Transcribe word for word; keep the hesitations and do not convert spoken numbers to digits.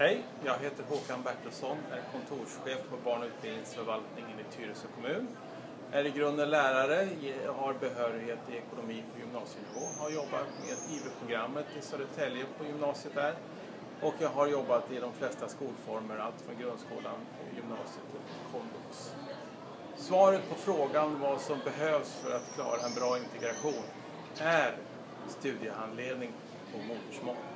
Hej, jag heter Håkan Bertilsson, är kontorschef på barn- och utbildningsförvaltningen i Tyresö kommun. Är i grunden lärare, har behörighet i ekonomi på gymnasienivå, har jobbat med I V-programmet i Södertälje på gymnasiet där. Och jag har jobbat i de flesta skolformer, allt från grundskolan, gymnasiet och komvux. Svaret på frågan vad som behövs för att klara en bra integration är studiehandledning på modersmål.